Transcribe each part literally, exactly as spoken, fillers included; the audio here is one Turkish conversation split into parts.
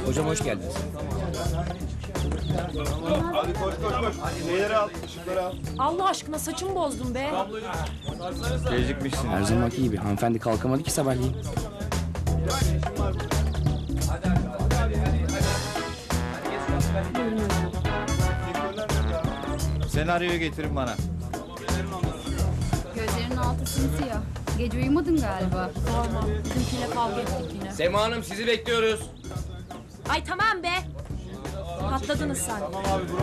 Hocam hoş geldiniz. Hadi koş koş koş. Şeyleri al, ışıkları al. Allah aşkına saçımı bozdun be. Gecikmişsin. Her zamanki gibi hanımefendi kalkamadı ki sabahleyin. Senaryoyu getirin bana. Gözlerinin altı simsiyah. Gece uyumadın galiba. Sorma. Bizimkiyle kavga ettik yine. Sema Hanım sizi bekliyoruz. Ay tamam be. Patladınız sen. Tamam abi bro.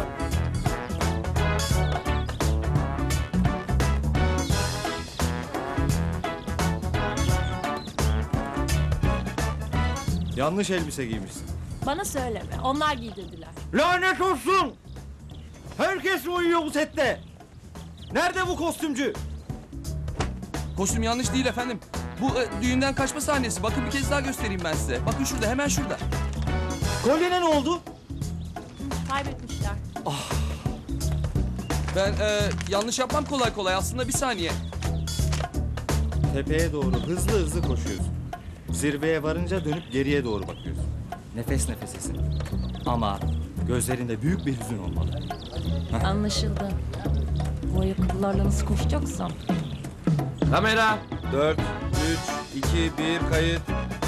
Yanlış elbise giymişsin. Bana söyleme. Onlar giydirdiler. Lanet olsun! Herkes mi uyuyor bu sette? Nerede bu kostümcü? Kostüm yanlış değil efendim. Bu e, düğünden kaçma sahnesi. Bakın bir kez daha göstereyim ben size. Bakın şurada, hemen şurada. Kolyene ne oldu? Kaybetmişler. Ben e, yanlış yapmam kolay kolay. Aslında bir saniye. Tepeye doğru hızlı hızlı koşuyorsun. Zirveye varınca dönüp geriye doğru bakıyorsun. Nefes nefesesin. Ama gözlerinde büyük bir hüzün olmalı. Anlaşıldı. Bu ayakkabılarla nasıl koşacaksam. Kamera. Dört, üç, iki, bir, kayıt.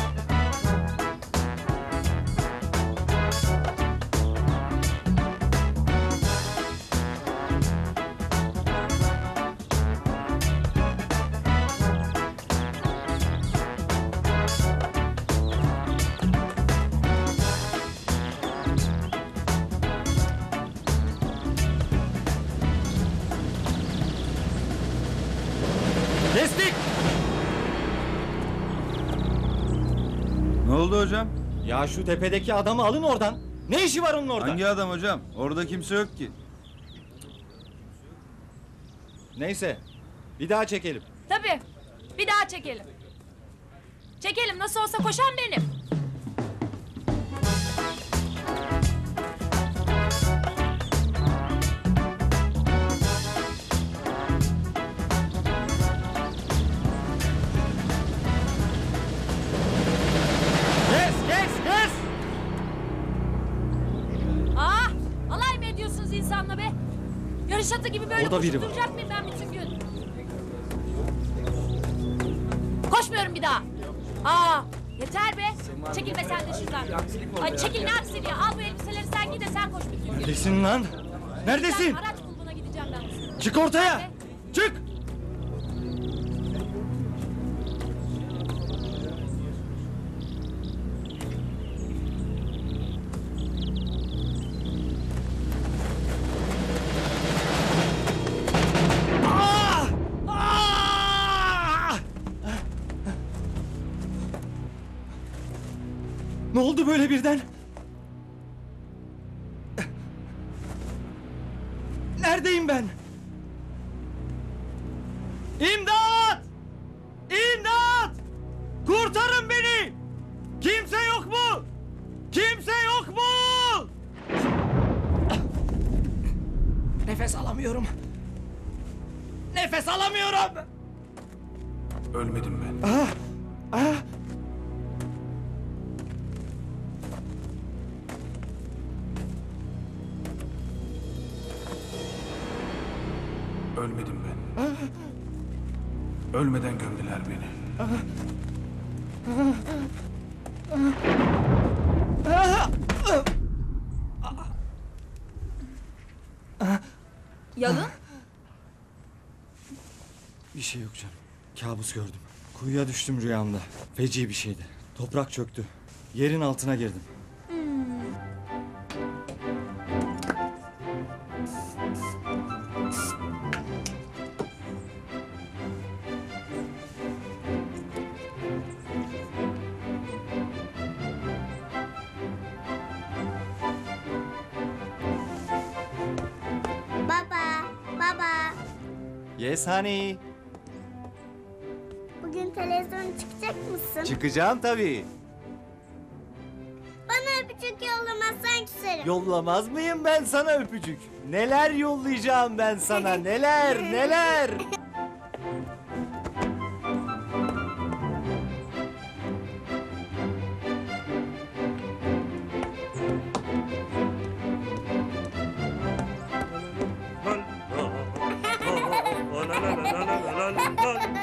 Kestik! Ne oldu hocam? Ya şu tepedeki adamı alın oradan. Ne işi var onun orada? Hangi adam hocam? Orada kimse yok ki. Neyse. Bir daha çekelim. Tabii. Bir daha çekelim. Çekelim. Nasıl olsa koşan benim. Kes, kes, kes! Aa, alay mı ediyorsunuz insanla be? Yarış atı gibi böyle Orada biri koşup var. duracak mıyım ben bütün gün? Koşmuyorum bir daha. Aa, yeter be. Çekilme sen de şuradan. Ay çekil, ne aksini ya? Al bu elbiseleri sen giy de sen koş bütün gün. Neredesin lan? Neredesin? Ben araç bulduğuna gideceğim ben. Çık ortaya! Çık! Ah! Ah! Ne oldu böyle birden? Neredeyim ben? İmdat! İmdat! Kurtarın beni! Kimse yok mu? Kimse yok mu? Nefes alamıyorum. Nefes alamıyorum. Ölmedim ben. Ah, ah. Ölmedim ben. Ölmeden gömdüler beni. Yalın? Bir şey yok canım. Kabus gördüm. Kuyuya düştüm rüyamda. Feci bir şeydi. Toprak çöktü. Yerin altına girdim. Baba, baba. Yes honey. Bugün televizyona çıkacak mısın? Çıkacağım tabii. Bana öpücük yollamazsan küserim. Yollamaz mıyım ben sana öpücük? Neler yollayacağım ben sana, neler, neler.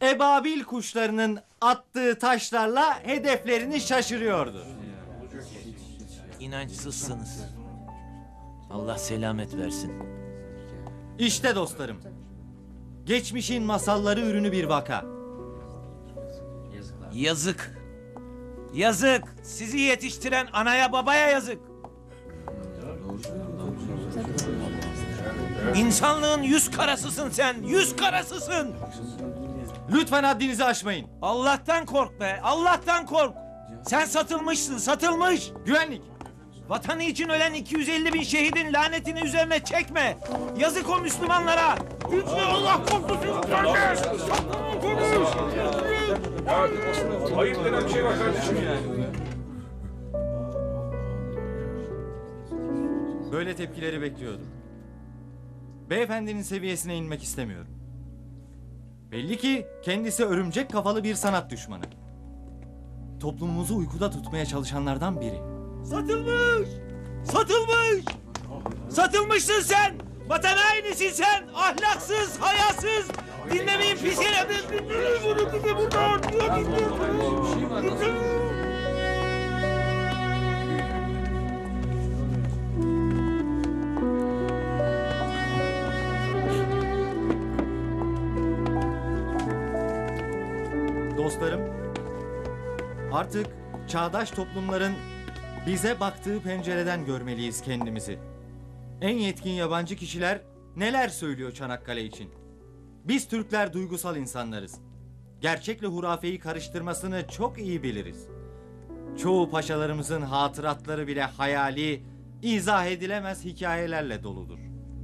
ebabil kuşlarının attığı taşlarla hedeflerini şaşırıyordu. İnançsızsınız. Allah selamet versin. İşte dostlarım, geçmişin masalları ürünü bir vaka. Yazık. Yazık. Sizi yetiştiren anaya babaya yazık. İnsanlığın yüz karasısın sen. Yüz karasısın. Lütfen haddinizi aşmayın. Allah'tan kork be. Allah'tan kork. Sen satılmışsın. Satılmış. Güvenlik. Vatanı için ölen iki yüz elli bin şehidin lanetini üzerine çekme. Yazık o Müslümanlara. Lütfen Allah korkusun kardeş. Ayıp denen bir şey var kardeşim ya. Böyle tepkileri bekliyordum. Beyefendinin seviyesine inmek istemiyorum. Belli ki kendisi örümcek kafalı bir sanat düşmanı. Toplumumuzu uykuda tutmaya çalışanlardan biri. Satılmış. Satılmış. Satılmışsın sen. Vatan hainisin sen. Ahlaksız, hayasız. Dinlemeyin pis herifler. Dinlemeyin bunu bizi buradan. Dinlemeyin. Dostlarım, artık çağdaş toplumların bize baktığı pencereden görmeliyiz kendimizi. En yetkin yabancı kişiler neler söylüyor Çanakkale için? Biz Türkler duygusal insanlarız. Gerçekle hurafeyi karıştırmasını çok iyi biliriz. Çoğu paşalarımızın hatıratları bile hayali, izah edilemez hikayelerle doludur.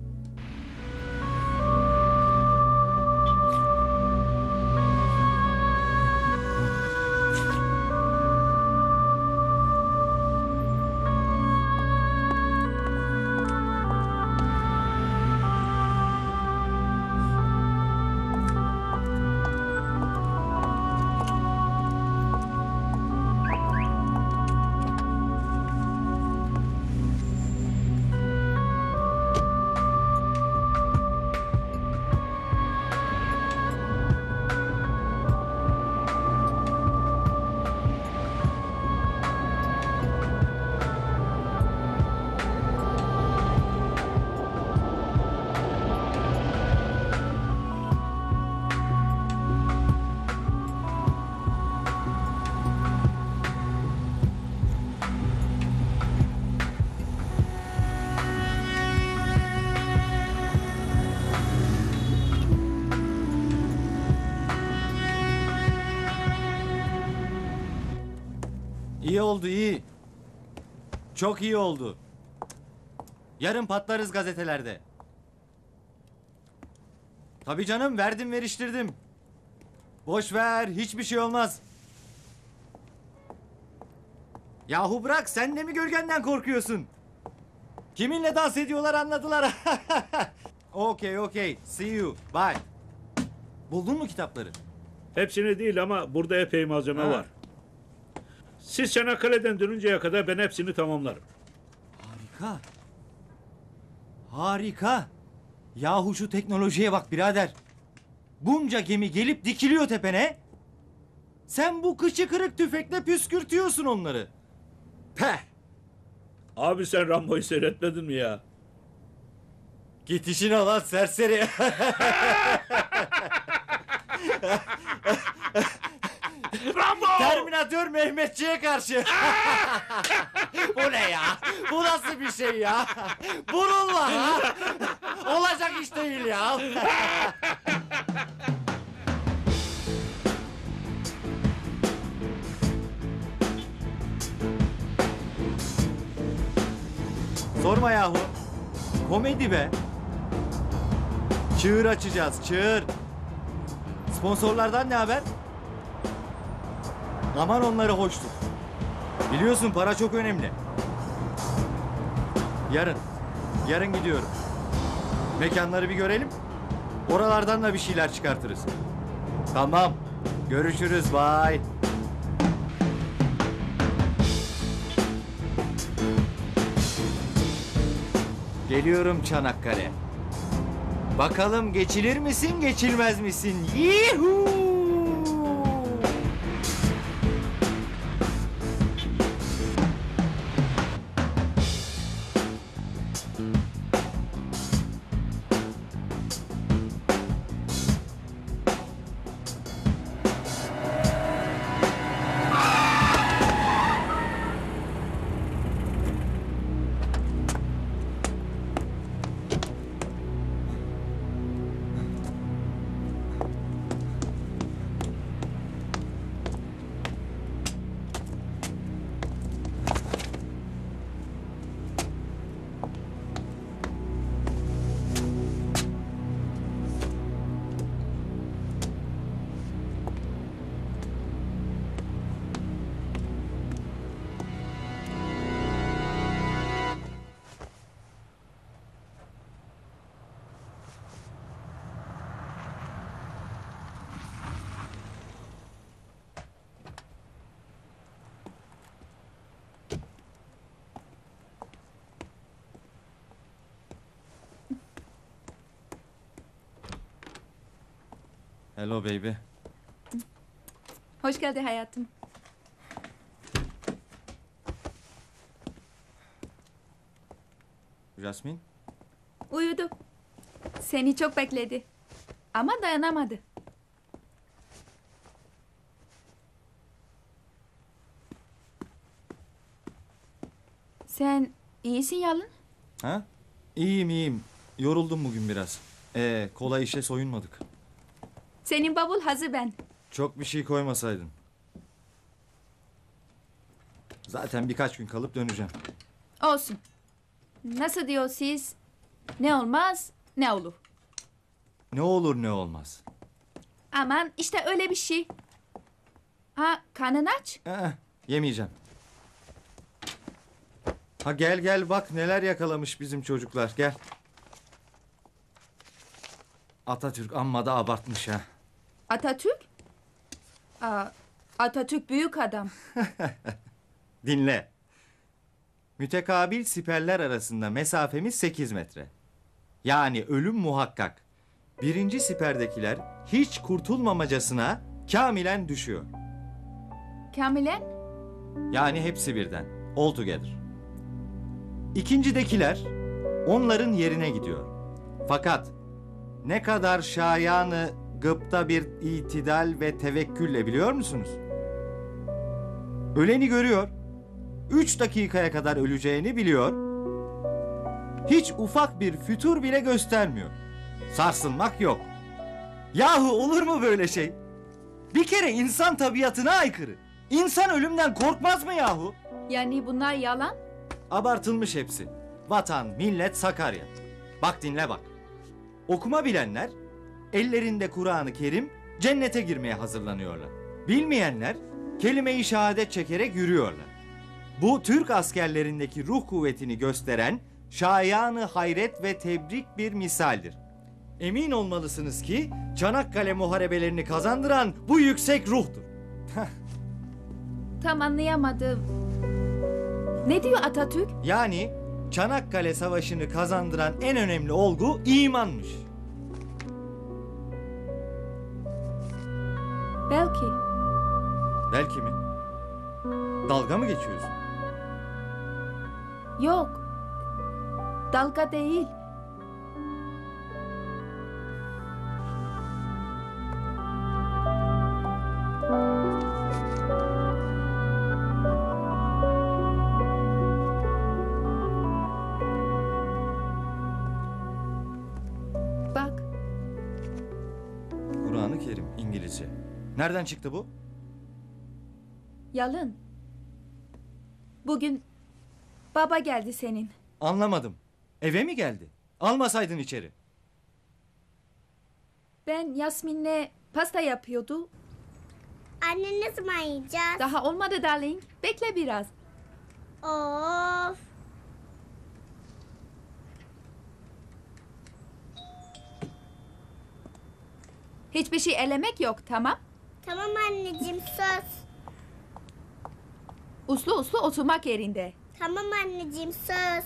İyi oldu, iyi. Çok iyi oldu. Yarın patlarız gazetelerde. Tabii canım, verdim veriştirdim. Boş ver, hiçbir şey olmaz. Yahu bırak, sen de mi gölgenden korkuyorsun? Kiminle dans ediyorlar anladılar. Okey, okey. See you. Bye. Buldun mu kitapları? Hepsini değil ama burada epey malzeme Ha. var. Siz Çanakkale'den dönünceye kadar ben hepsini tamamlarım. Harika. Harika. Yahu şu teknolojiye bak birader. Bunca gemi gelip dikiliyor tepene. Sen bu kıçı kırık tüfekle püskürtüyorsun onları. Peh. Abi sen Rambo'yu seyretmedin mi ya? Git işine lan serseri. Rambo! Terminatör Mehmetçiğe karşı. Bu ne ya? Bu nasıl bir şey ya? Bununla ha? Olacak iş değil ya. Sorma yahu. Komedi be. Çığır açacağız, çığır. Sponsorlardan ne haber? Aman onları hoş tut. Biliyorsun para çok önemli. Yarın. Yarın gidiyorum. Mekanları bir görelim. Oralardan da bir şeyler çıkartırız. Tamam. Görüşürüz. Bye. Geliyorum Çanakkale. Bakalım geçilir misin, geçilmez misin? Yuhuu! Hello baby. Hoş geldin hayatım. Jasmine. Uyudu. Seni çok bekledi. Ama dayanamadı. Sen iyisin Yalın. Ha? İyiyim iyiyim. Yoruldum bugün biraz. Ee, kolay işe soyunmadık. Senin bavul hazır ben. Çok bir şey koymasaydın. Zaten birkaç gün kalıp döneceğim. Olsun. Nasıl diyor siz? Ne olmaz ne olur. Ne olur ne olmaz. Aman işte öyle bir şey. Ha karnın aç? Ee, yemeyeceğim. Ha gel gel bak neler yakalamış bizim çocuklar gel. Atatürk amma da abartmış ha. Atatürk? Aa, Atatürk büyük adam. Dinle. Mütekabil siperler arasında mesafemiz sekiz metre. Yani ölüm muhakkak. Birinci siperdekiler hiç kurtulmamacasına kamilen düşüyor. Kamilen? Yani hepsi birden. All together. İkincidekiler onların yerine gidiyor. Fakat ne kadar şayanı gıpta bir itidal ve tevekkülle biliyor musunuz? Öleni görüyor. Üç dakikaya kadar öleceğini biliyor. Hiç ufak bir fütur bile göstermiyor. Sarsılmak yok. Yahu olur mu böyle şey? Bir kere insan tabiatına aykırı. İnsan ölümden korkmaz mı yahu? Yani bunlar yalan? Abartılmış hepsi. Vatan, millet, Sakarya. Bak dinle bak. Okuma bilenler ellerinde Kur'an-ı Kerim cennete girmeye hazırlanıyorlar. Bilmeyenler kelime-i şehadet çekerek yürüyorlar. Bu Türk askerlerindeki ruh kuvvetini gösteren şayanı hayret ve tebrik bir misaldir. Emin olmalısınız ki Çanakkale muharebelerini kazandıran bu yüksek ruhtur. Tam anlayamadım. Ne diyor Atatürk? Yani Çanakkale Savaşı'nı kazandıran en önemli olgu imanmış. Belki. Belki mi? Dalga mı geçiyorsun? Yok. Dalga değil. Bak. Kur'an-ı Kerim İngilizce. Nereden çıktı bu? Yalın. Bugün baba geldi senin. Anlamadım. Eve mi geldi? Almasaydın içeri. Ben Yasmin'le pasta yapıyordu. Anne ne zaman yiyeceğiz? Daha olmadı darling. Bekle biraz. Of. Hiçbir şey elemek yok, tamam? Tamam anneciğim söz. Uslu uslu oturmak yerinde. Tamam anneciğim söz.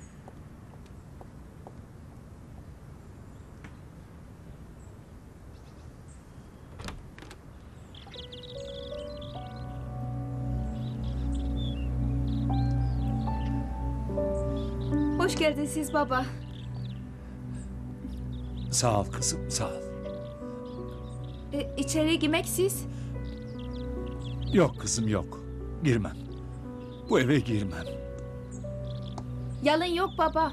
Hoş geldiniz baba. Sağ ol kızım, sağ ol. E, içeri girmek siz? Yok kızım yok. Girmem. Bu eve girmem. Yalın yok baba.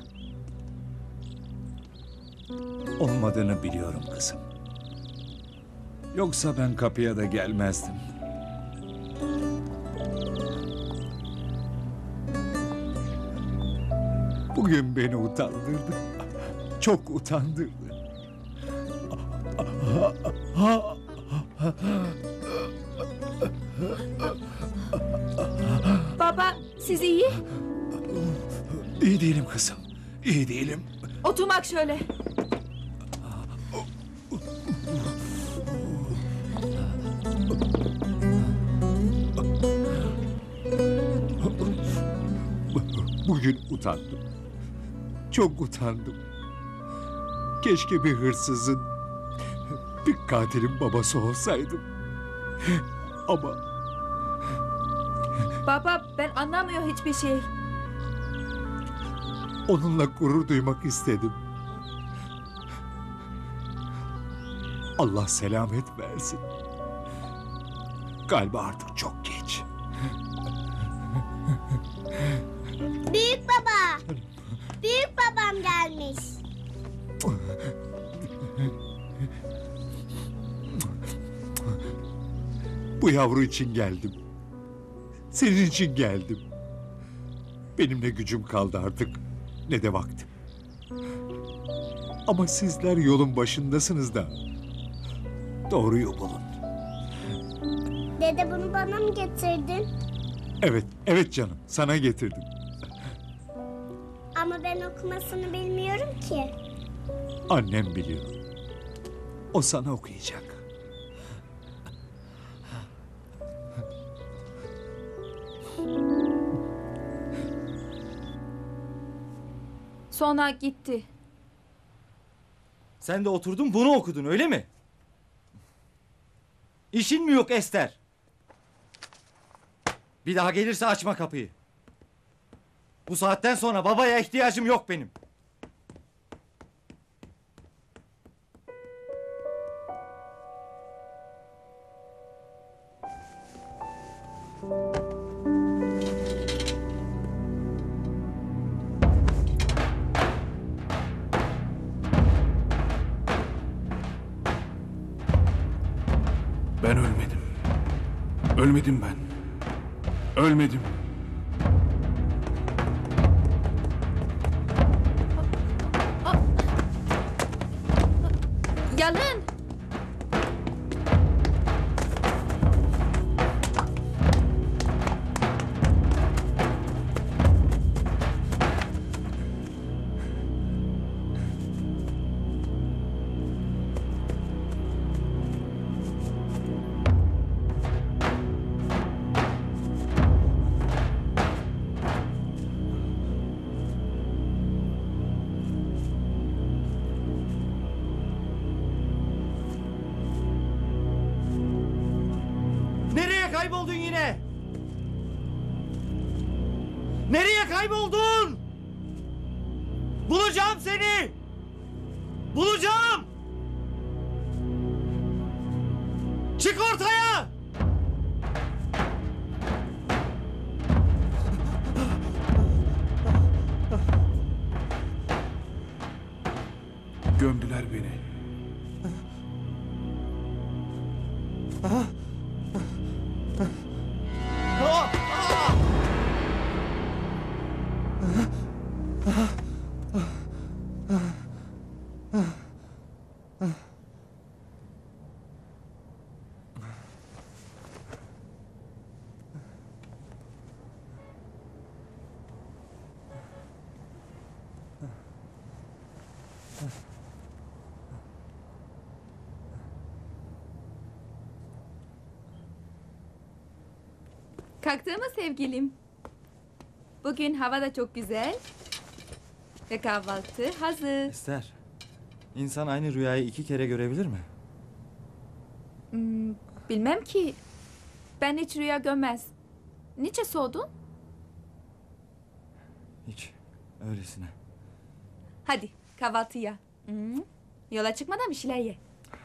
Olmadığını biliyorum kızım. Yoksa ben kapıya da gelmezdim. Bugün beni utandırdı. Çok utandırdı. Baba siz iyi? İyi değilim kızım. İyi değilim. Oturmak şöyle. Bugün utandım. Çok utandım. Keşke bir hırsızın bir katilin babası olsaydım. Ama Baba ben anlamıyorum hiçbir şey. onunla gurur duymak istedim. Allah selamet versin. Galiba artık çok geç. Büyük baba. Büyük babam gelmiş. Bu yavru için geldim. Senin için geldim. Benim ne gücüm kaldı artık, ne de vaktim. Ama sizler yolun başındasınız da. Doğruyu bulun. Dede bunu bana mı getirdin? Evet, evet canım, sana getirdim. Ama ben okumasını bilmiyorum ki. Annem biliyor. O sana okuyacak. Sonra gitti. Sen de oturdun bunu okudun öyle mi? İşin mi yok Ester? Bir daha gelirse açma kapıyı. Bu saatten sonra babaya ihtiyacım yok benim. Ben ölmedim. Ölmedim ben. Ölmedim. Yalın. Nereye kayboldun yine? Nereye kayboldun? Bulacağım seni! Bulacağım! Çık ortaya! Gömdüler beni. Ah! Ah! Kalktın mı sevgilim? Bugün hava da çok güzel. Ve kahvaltı hazır. Ester, insan aynı rüyayı iki kere görebilir mi? Hmm, bilmem ki. Ben hiç rüya görmez. Niçin sordun? Hiç, öylesine. Hadi kahvaltıya. Hmm, yola çıkmadan bir şeyler ye.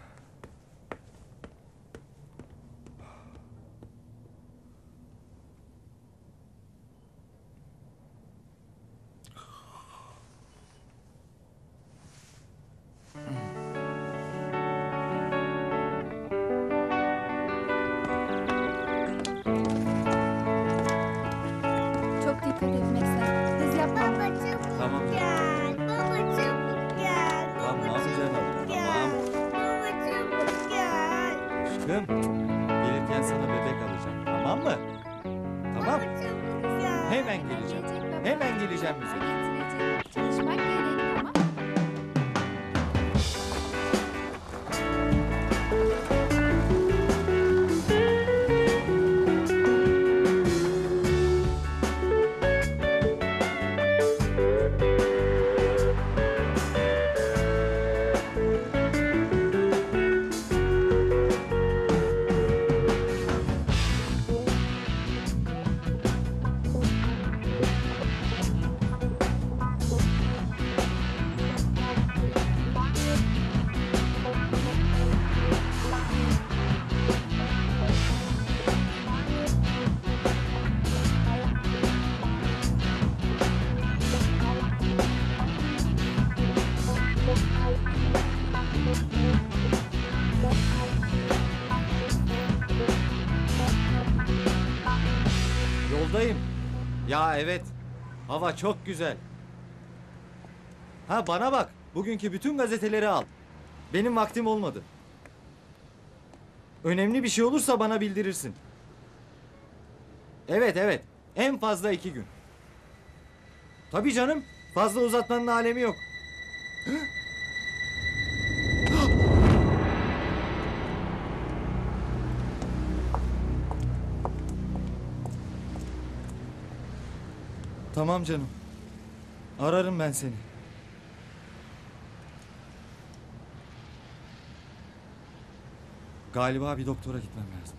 Çok dikkat et mesela. Hız yapma. Baba çabuk Tamam canım. gel. Baba çabuk gel. Baba Tamam çabuk canım, gel. tamam. Baba çabuk gel. Aşkım, gelirken sana bebek alacağım, tamam mı? Tamam, Baba çabuk gel. hemen geleceğim. Hemen geleceğim bize. Getirecek. Çalışmak gerek ama. Yoldayım. Ya evet. Hava çok güzel. Ha bana bak. Bugünkü bütün gazeteleri al. Benim vaktim olmadı. Önemli bir şey olursa bana bildirirsin. Evet evet. En fazla iki gün. Tabii canım. Fazla uzatmanın alemi yok. Tamam canım. Ararım ben seni. Galiba bir doktora gitmem lazım.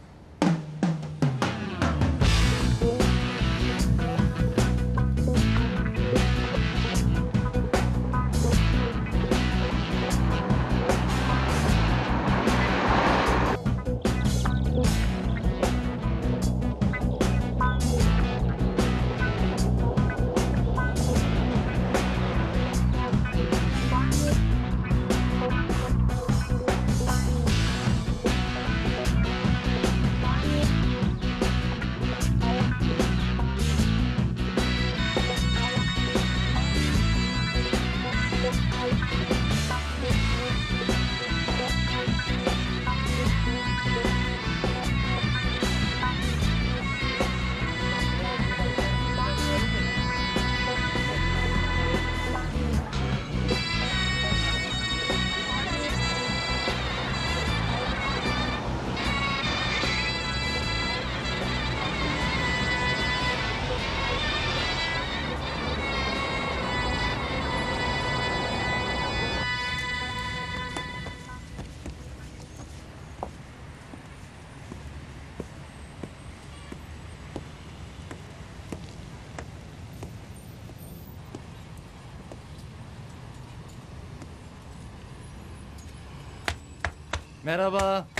Merhaba.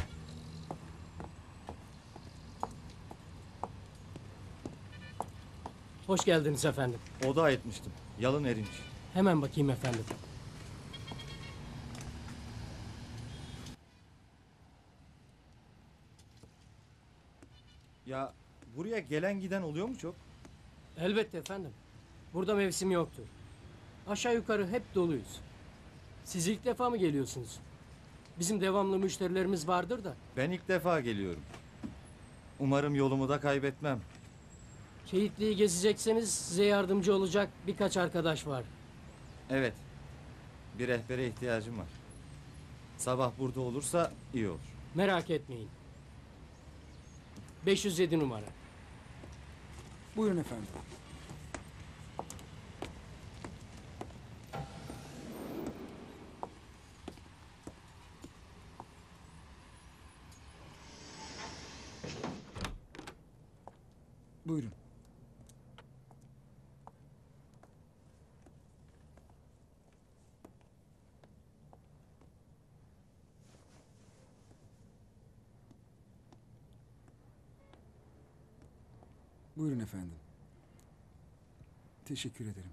Hoş geldiniz efendim. Oda etmiştim. Yalın erinç. Hemen bakayım efendim. Ya buraya gelen giden oluyor mu çok? Elbette efendim. Burada mevsim yoktur. Aşağı yukarı hep doluyuz. Siz ilk defa mı geliyorsunuz? Bizim devamlı müşterilerimiz vardır da. Ben ilk defa geliyorum. Umarım yolumu da kaybetmem. Keyitli'yi gezecekseniz size yardımcı olacak birkaç arkadaş var. Evet. Bir rehbere ihtiyacım var. Sabah burada olursa iyi olur. Merak etmeyin. beş yüz yedi numara. Buyurun efendim. Buyurun. Buyurun efendim. Teşekkür ederim.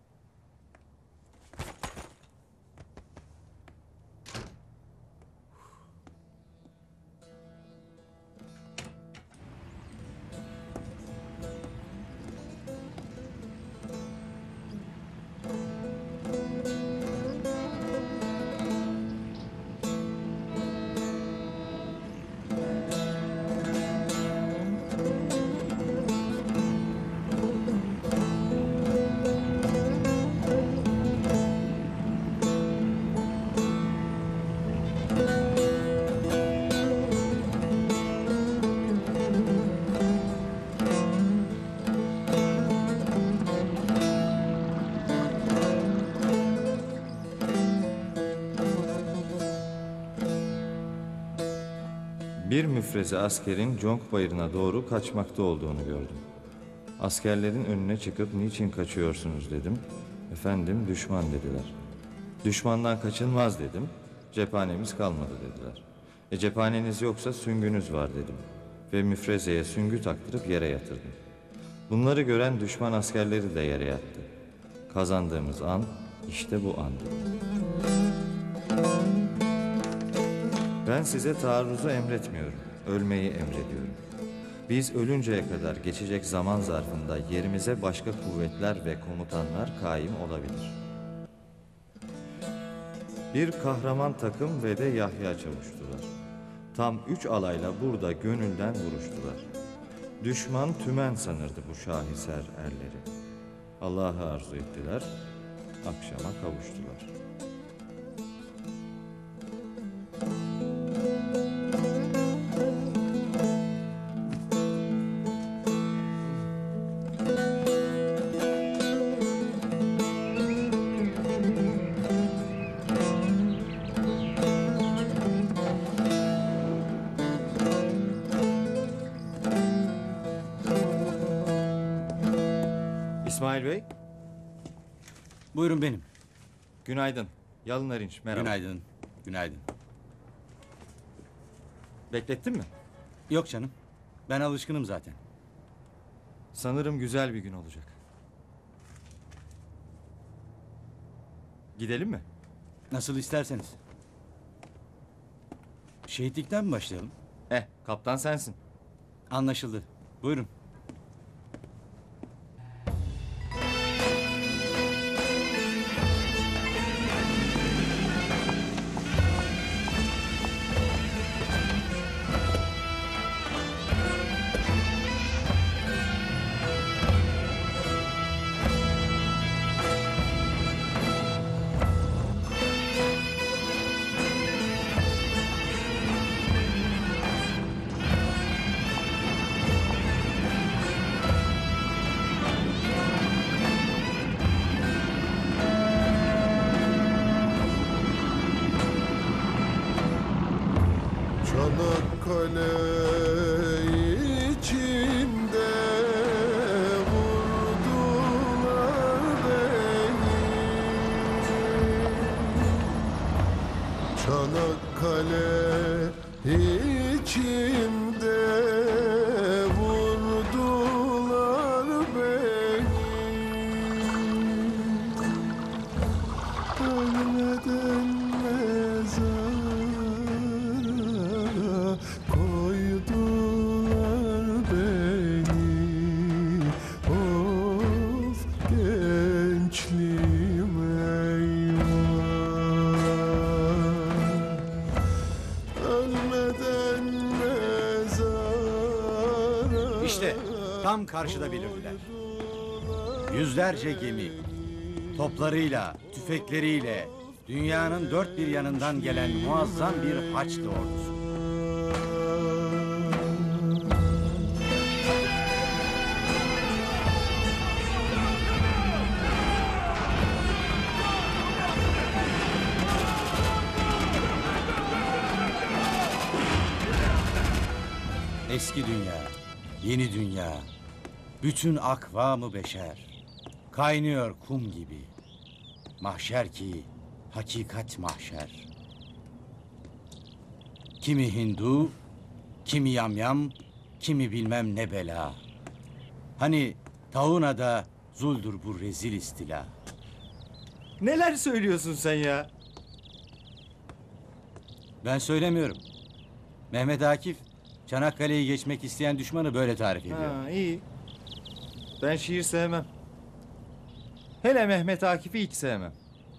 Bir müfreze askerin Conk Bayırı'na doğru kaçmakta olduğunu gördüm. Askerlerin önüne çıkıp niçin kaçıyorsunuz dedim. Efendim düşman dediler. Düşmandan kaçılmaz dedim. Cephanemiz kalmadı dediler. E cephaneniz yoksa süngünüz var dedim. Ve müfrezeye süngü taktırıp yere yatırdım. Bunları gören düşman askerleri de yere yattı. Kazandığımız an işte bu andı. Ben size taarruzu emretmiyorum. Ölmeyi emrediyorum. Biz ölünceye kadar geçecek zaman zarfında yerimize başka kuvvetler ve komutanlar kaim olabilir. Bir kahraman takım ve de Yahya Çavuştular. Tam üç alayla burada gönülden vuruştular. Düşman tümen sanırdı bu şaheser erleri. Allah'ı arzu ettiler, akşama kavuştular. İsmail Bey, Buyurun benim. günaydın. Yalın Arınç, merhaba. Günaydın. Günaydın. Beklettin mi? Yok canım. Ben alışkınım zaten. Sanırım güzel bir gün olacak. Gidelim mi? Nasıl isterseniz. Şehitlikten mi başlayalım? Eh, kaptan sensin. Anlaşıldı. Buyurun. Çanakkale içinde vurdular beni. Çanakkale içinde vurdular beni. Ölmeden mezara koydular beni. Of gençliğim eyvah. Ölmeden mezara. İşte tam karşıda belirdiler. Yüzlerce gemi, toplarıyla, tüfekleriyle dünyanın dört bir yanından gelen muazzam bir Haçlı ordusu. Eski dünya, yeni dünya, bütün akvamı beşer, kaynıyor kum gibi. Mahşer ki, hakikat mahşer. Kimi Hindu, kimi yamyam, kimi bilmem ne bela. Hani Tauna'da zuldur bu rezil istila. Neler söylüyorsun sen ya? Ben söylemiyorum. Mehmet Akif, Çanakkale'yi geçmek isteyen düşmanı böyle tarif ediyor. Ha, iyi. Ben şiir sevmem. Hele Mehmet Akif'i hiç sevmem.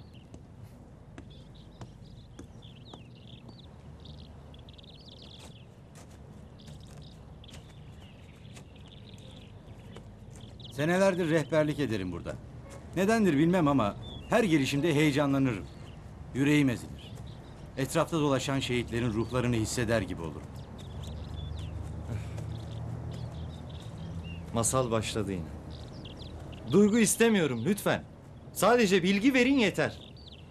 Senelerdir rehberlik ederim burada. Nedendir bilmem ama her gelişimde heyecanlanırım. Yüreğim ezilir. Etrafta dolaşan şehitlerin ruhlarını hisseder gibi olurum. Masal başladı yine. Duygu istemiyorum lütfen. Sadece bilgi verin yeter.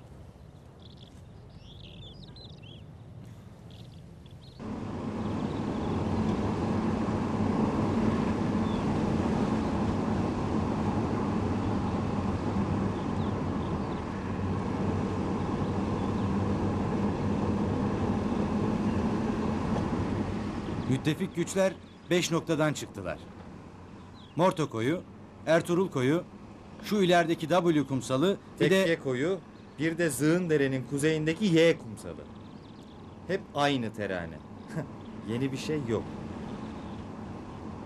Müttefik güçler beş noktadan çıktılar. Morto koyu, Ertuğrul koyu, şu ilerideki W kumsalı, bir de... Tekke koyu, bir de Zığındere'nin kuzeyindeki Y kumsalı. Hep aynı terane. Yeni bir şey yok.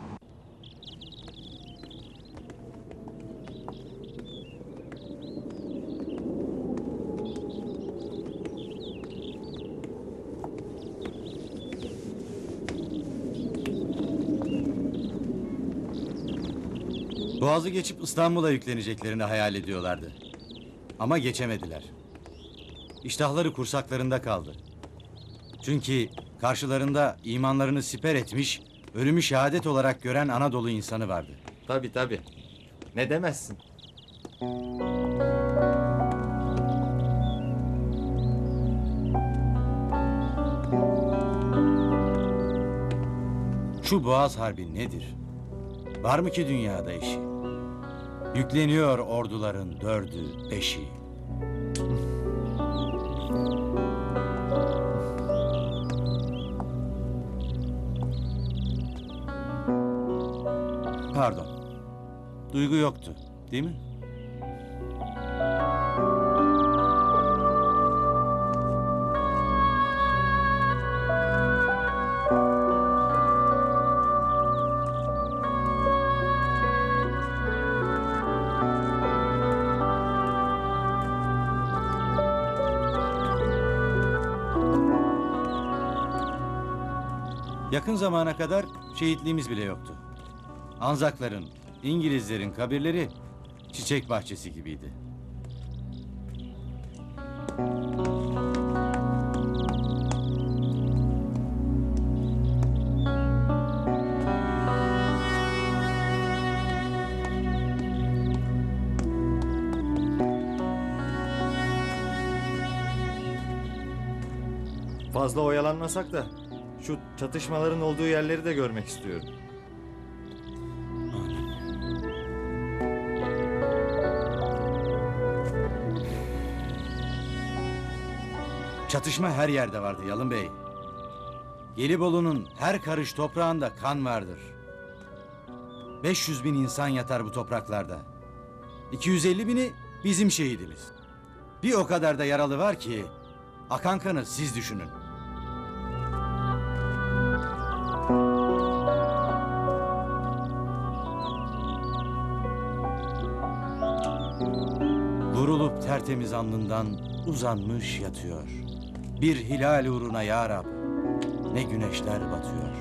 Boğazı geçip İstanbul'a yükleneceklerini hayal ediyorlardı. Ama geçemediler. İştahları kursaklarında kaldı. Çünkü karşılarında imanlarını siper etmiş, ölümü şehadet olarak gören Anadolu insanı vardı. Tabii tabii. Ne demezsin? Şu Boğaz Harbi nedir? Var mı ki dünyada eşi? Yükleniyor orduların dördü, beşi. Pardon. Duygu yoktu, değil mi? Yakın zamana kadar şehitliğimiz bile yoktu. Anzakların, İngilizlerin kabirleri çiçek bahçesi gibiydi. Fazla oyalanmasak da şu çatışmaların olduğu yerleri de görmek istiyorum. Çatışma her yerde vardı Yalın Bey. Gelibolu'nun her karış toprağında kan vardır. beş yüz bin insan yatar bu topraklarda. iki yüz elli bini bizim şehidimiz. Bir o kadar da yaralı var ki akan kanı siz düşünün. Vurulup tertemiz alnından uzanmış yatıyor. Bir hilal uğruna ya Rab, ne güneşler batıyor.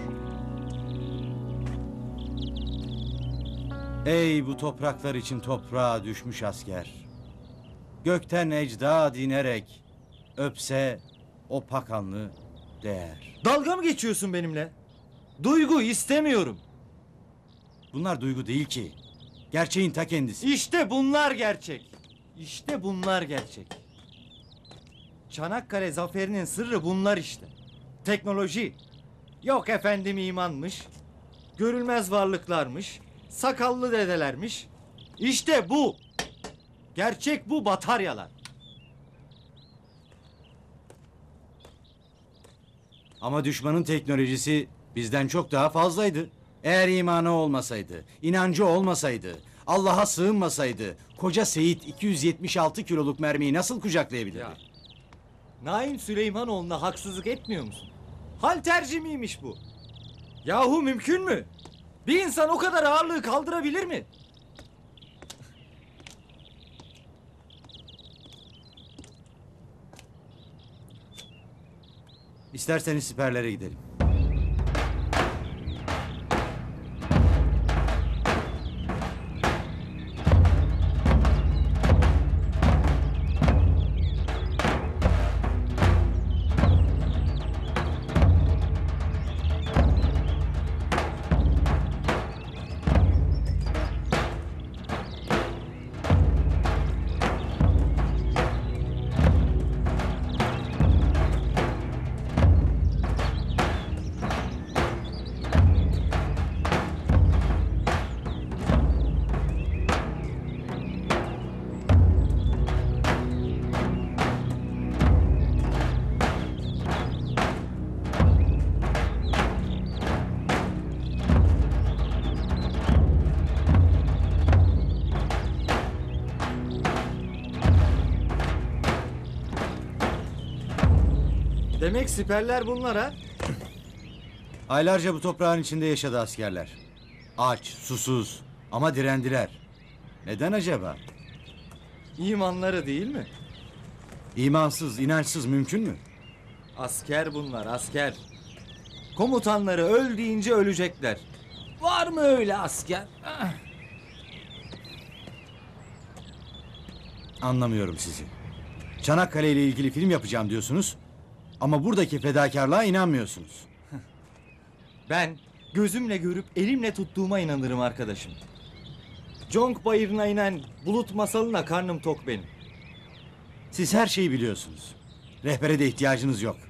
Ey bu topraklar için toprağa düşmüş asker. Gökten ecdad inerek öpse o pakanlı değer. Dalga mı geçiyorsun benimle? Duygu istemiyorum. Bunlar duygu değil ki. Gerçeğin ta kendisi. İşte bunlar gerçek. İşte bunlar gerçek. Çanakkale zaferinin sırrı bunlar işte. Teknoloji. Yok efendim imanmış. Görülmez varlıklarmış. Sakallı dedelermiş. İşte bu. Gerçek bu bataryalar. Ama düşmanın teknolojisi bizden çok daha fazlaydı. Eğer imanı olmasaydı, inancı olmasaydı, Allah'a sığınmasaydı, koca Seyit iki yüz yetmiş altı kiloluk mermiyi nasıl kucaklayabilirdi? Ya. Naim Süleymanoğlu'na haksızlık etmiyor musun? Hal tercih bu? Yahu mümkün mü? Bir insan o kadar ağırlığı kaldırabilir mi? İsterseniz siperlere gidelim. Demek siperler bunlar ha? Aylarca bu toprağın içinde yaşadı askerler. Aç, susuz ama direndiler. Neden acaba? İmanları değil mi? İmansız, inançsız mümkün mü? Asker bunlar, asker. Komutanları öl deyince ölecekler. Var mı öyle asker? Anlamıyorum sizi. Çanakkale ile ilgili film yapacağım diyorsunuz. Ama buradaki fedakarlığa inanmıyorsunuz. Ben gözümle görüp elimle tuttuğuma inanırım arkadaşım. Conk bayırına inen bulut masalına karnım tok benim. Siz her şeyi biliyorsunuz. Rehbere de ihtiyacınız yok.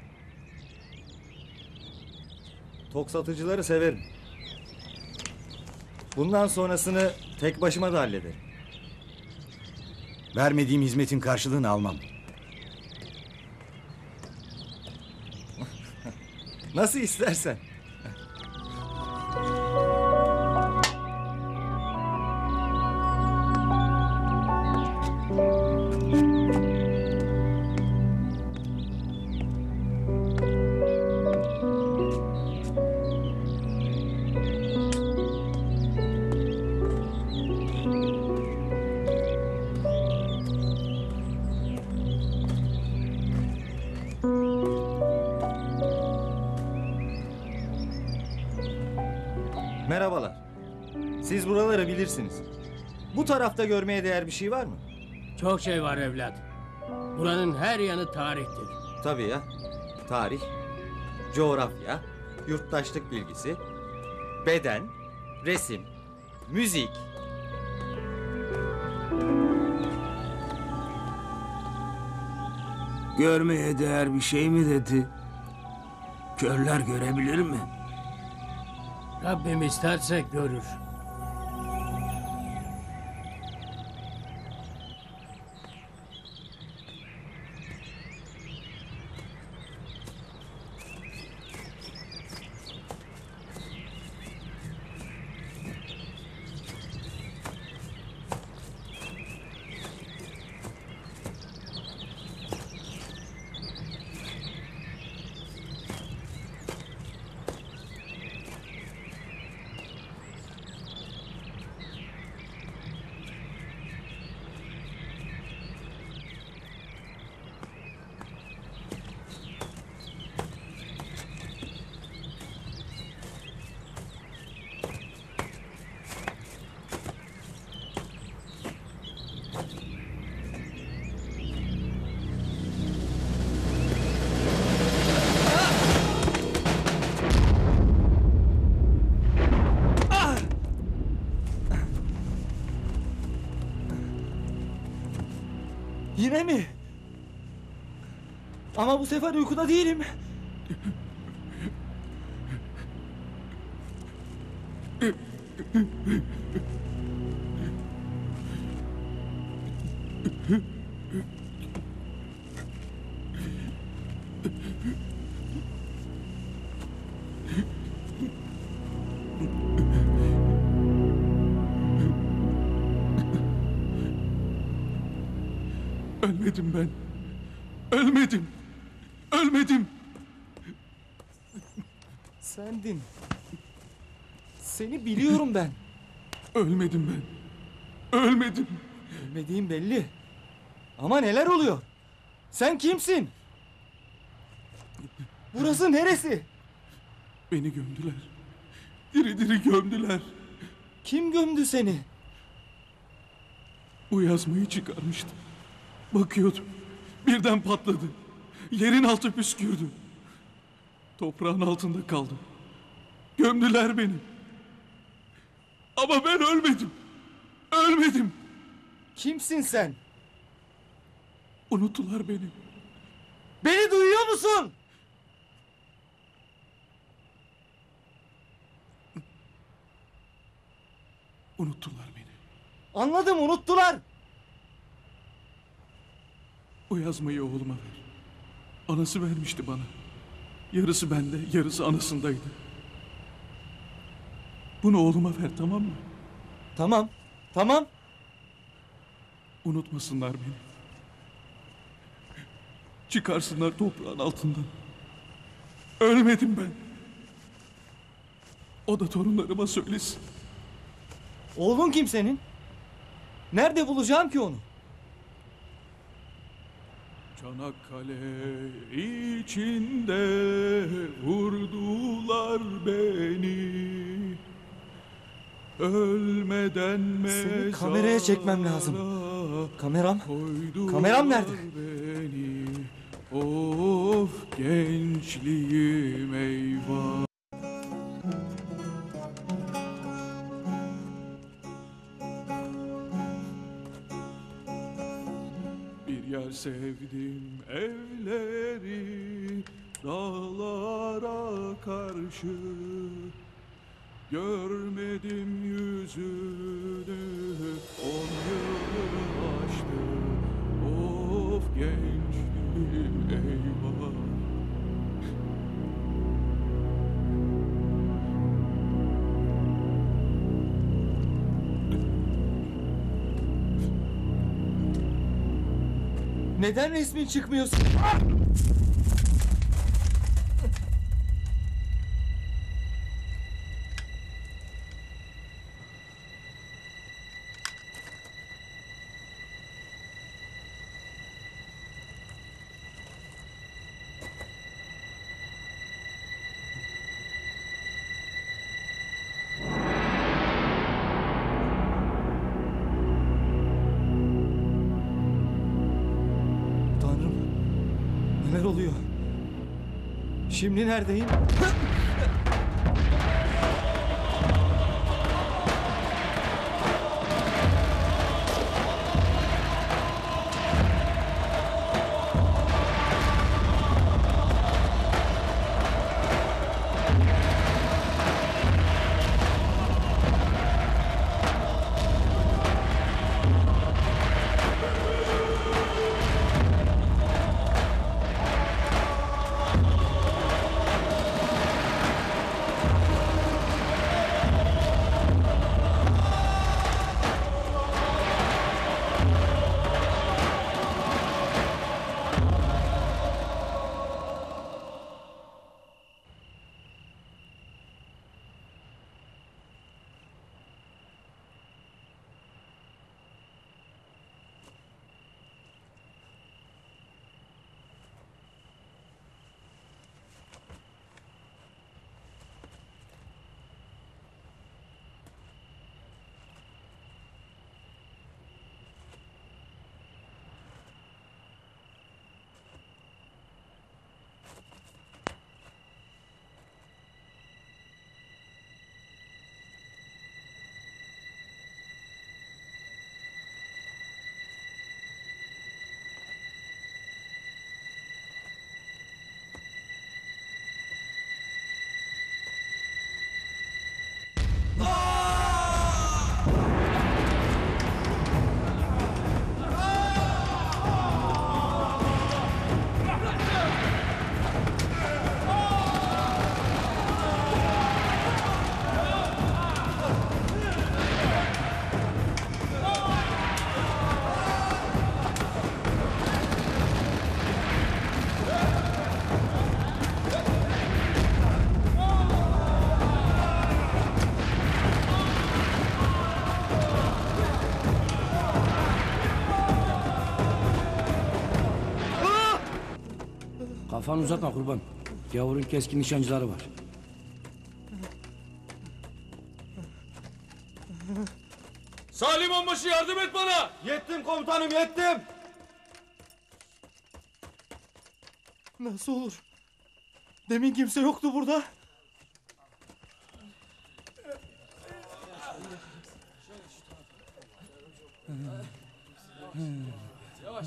Tok satıcıları severim. Bundan sonrasını tek başıma da hallederim. Vermediğim hizmetin karşılığını almam. Nasıl istersen. Merhabalar. Siz buraları bilirsiniz. Bu tarafta görmeye değer bir şey var mı? Çok şey var evlat. Buranın her yanı tarihtir. Tabii ya. Tarih, coğrafya, yurttaşlık bilgisi, beden, resim, müzik. Görmeye değer bir şey mi dedi? Körler görebilir mi? Rabbim isterse görür. Yine mi? Ama bu sefer uykuda değilim. Ölmedim ben. Ölmedim. Ölmedim. Sendin. Seni biliyorum ben. Ölmedim ben. Ölmedim. Ölmediğim belli. Ama neler oluyor? Sen kimsin? Burası neresi? Beni gömdüler. Diri diri gömdüler. Kim gömdü seni? Bu yazmayı çıkarmıştım. Bakıyordum. Birden patladı. Yerin altı püskürdü. Toprağın altında kaldım. Gömdüler beni. Ama ben ölmedim. Ölmedim. Kimsin sen? Unuttular beni. Beni duyuyor musun? Unuttular beni. Anladım, unuttular. O yazmayı oğluma ver. Anası vermişti bana. Yarısı bende, yarısı anasındaydı. Bunu oğluma ver, tamam mı? Tamam, tamam. Unutmasınlar beni. Çıkarsınlar toprağın altından. Ölmedim ben. O da torunlarıma söylesin. Oğlun kim senin? Nerede bulacağım ki onu? Çanakkale içinde vurdular beni. ölmeden Seni kameraya çekmem lazım. Kameram? Kameram nerede? Beni. Of gençliğim eyvah. Bir yer sevdim evleri dağlara karşı. Görmedim yüzünü on yılı aştı. Of gençliğim eyvah. Neden resmin çıkmıyorsun? Neler oluyor? Şimdi neredeyim? Kafanı uzatma kurban. Gavurun keskin nişancıları var. Salim Onbaşı yardım et bana! Yettim komutanım, yettim! Nasıl olur? Demin kimse yoktu burada. Yavaş.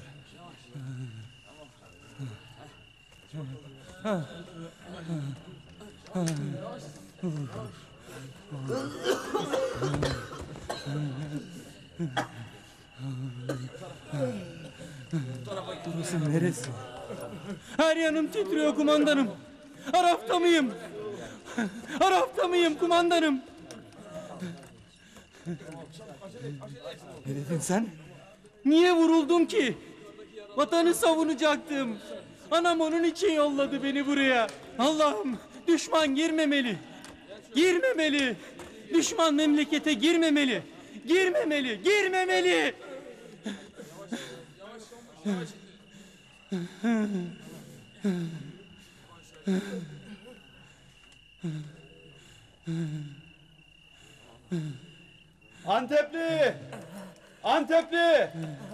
Burası neresi? Her yanım titriyor kumandanım. Arafta mıyım? Arafta mıyım kumandanım? Ne dedin sen? Niye vuruldum ki? Vatanı savunacaktım. Anam onun için yolladı beni buraya. Allah'ım, düşman girmemeli. Girmemeli. Düşman memlekete girmemeli. Girmemeli, girmemeli. Antepli! Antepli!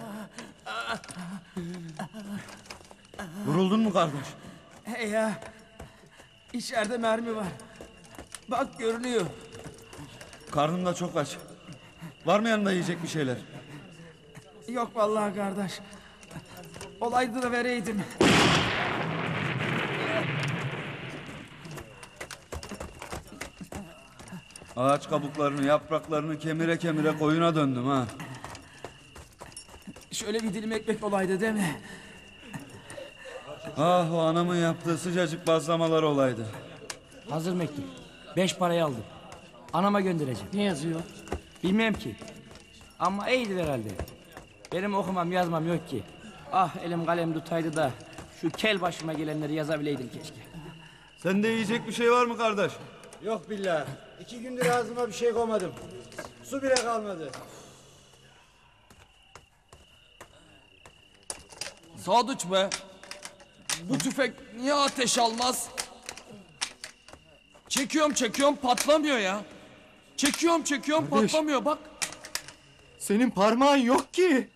Vuruldun mu kardeş? He ya. İçeride mermi var. Bak görünüyor. Karnım da çok aç. Var mı yanında yiyecek bir şeyler? Yok vallahi kardeş. Olaydı da vereydim. Ağaç kabuklarını, yapraklarını kemire kemire koyuna döndüm ha. Şöyle bir dilim ekmek olaydı değil mi? Ah o anamın yaptığı sıcacık bazlamalar olaydı. Hazır mektup. Beş parayı aldım. Anama göndereceğim. Ne yazıyor? Bilmem ki. Ama iyidir herhalde. Benim okumam yazmam yok ki. Ah elim kalem tutaydı da şu kel başıma gelenleri yazabileydim keşke. Sende yiyecek bir şey var mı kardeş? Yok billah. İki gündür ağzıma bir şey koymadım. Su bile kalmadı. Sadıç be. Bu tüfek niye ateş almaz? Çekiyorum çekiyorum patlamıyor ya. Çekiyorum çekiyorum Kardeş. patlamıyor bak. Senin parmağın yok ki.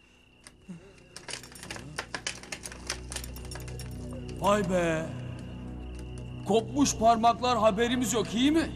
Vay be. Kopmuş parmaklar haberimiz yok iyi mi?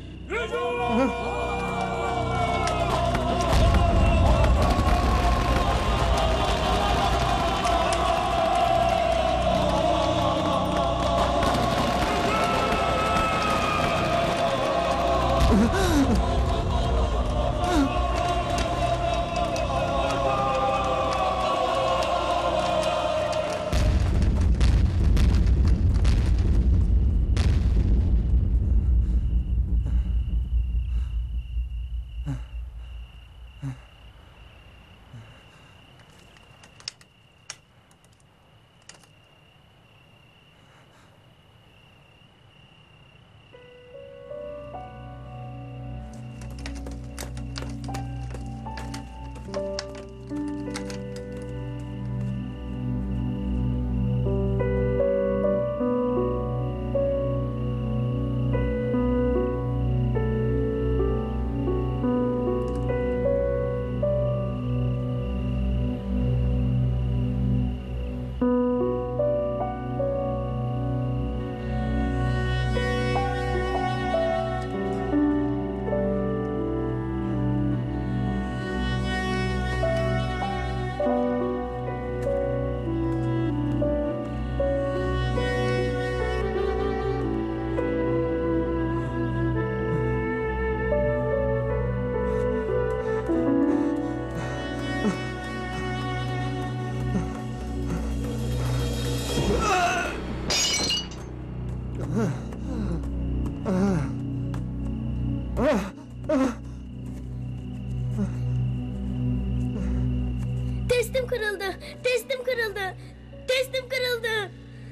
Testim kırıldı. Testim kırıldı. Testim kırıldı.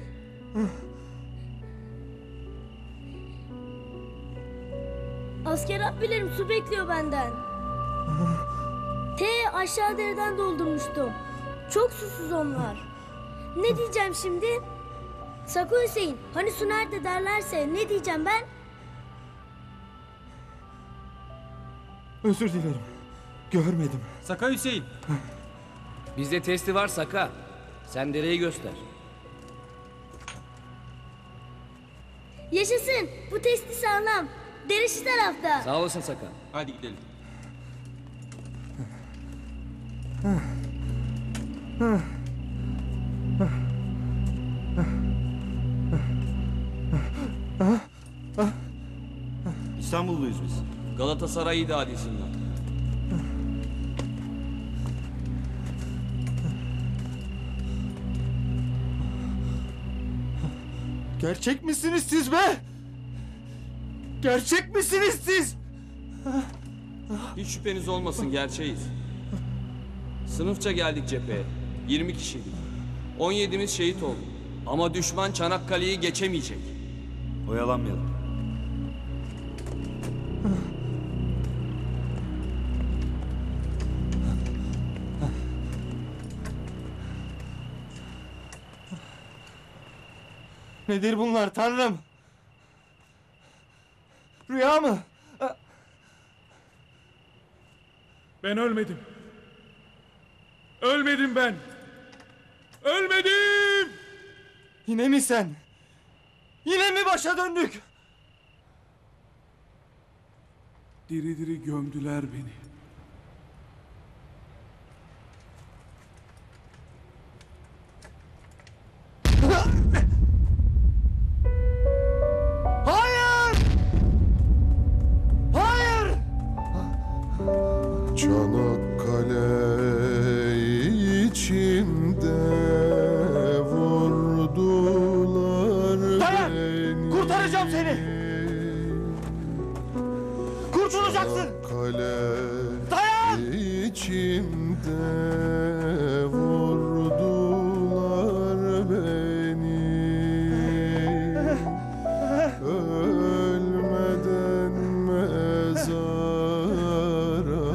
Asker abilerim su bekliyor benden. T aşağı dereden doldurmuştum. Çok susuz onlar. Ne diyeceğim şimdi? Sako Hüseyin, hani su nerede derlerse ne diyeceğim ben? Özür dilerim. Görmedim. Saka Hüseyin. Bizde testi var Saka. Sen dereyi göster. Yaşasın, bu testi sağlam. Deri şu tarafta. Sağ olasın Saka. Hadi gidelim. İstanbulluyuz biz. Galatasaray İdadisi'nden. Gerçek misiniz siz be? Gerçek misiniz siz? Hiç şüpheniz olmasın gerçeğiz. Sınıfça geldik cepheye. yirmi kişiydik. on yedimiz şehit oldu. Ama düşman Çanakkale'yi geçemeyecek. Oyalanmayalım. Nedir bunlar Tanrım? Rüya mı? Ben ölmedim. Ölmedim ben. Ölmedim. Yine mi sen? Yine mi başa döndük? Diri diri gömdüler beni. Hayır! Hayır! Çanakkale içimde vurdular Dayan! beni. Kurtaracağım seni! Kurtulacaksın! Kale Dayan! içimde vurdular beni. Ölmeden mezara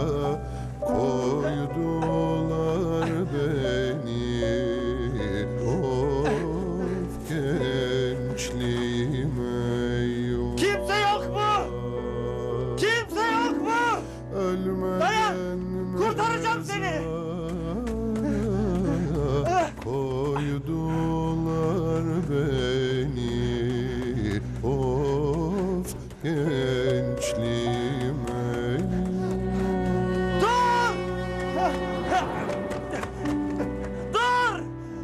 koydular beni. Of gençliğime yok. Kimse yok mu? Kimse yok mu? Dayan! Kurtaracağım seni! Koydular beni. Of gençliğime. Dur! Dur!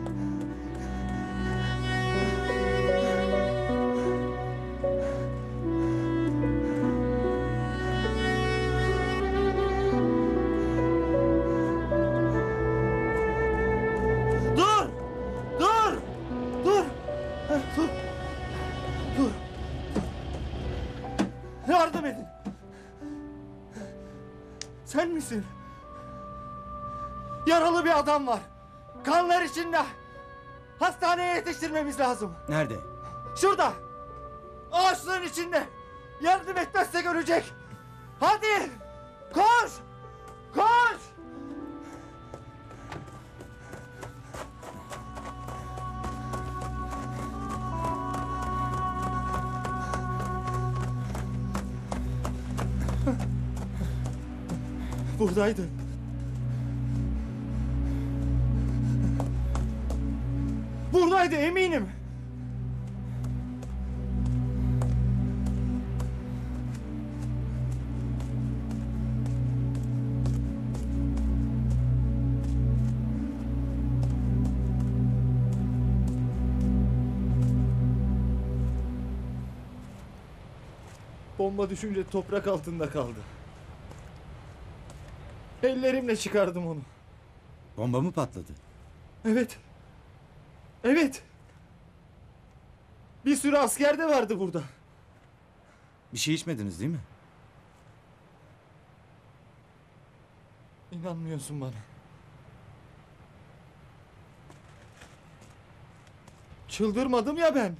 Dur! Dur! Dur! Dur! Dur! Yardım edin! Sen misin? Yaralı bir adam var. Kanlar içinde. Hastaneye yetiştirmemiz lazım. Nerede? Şurada. Ağaçların içinde. Yardım etmezsek ölecek. Hadi! Koş! Koş! Buradaydı. Buradaydı eminim. Bomba düşünce toprak altında kaldı. Ellerimle çıkardım onu. Bomba mı patladı? Evet. Evet. Bir sürü asker de vardı burada. Bir şey içmediniz değil mi? İnanmıyorsun bana. Çıldırmadım ya ben.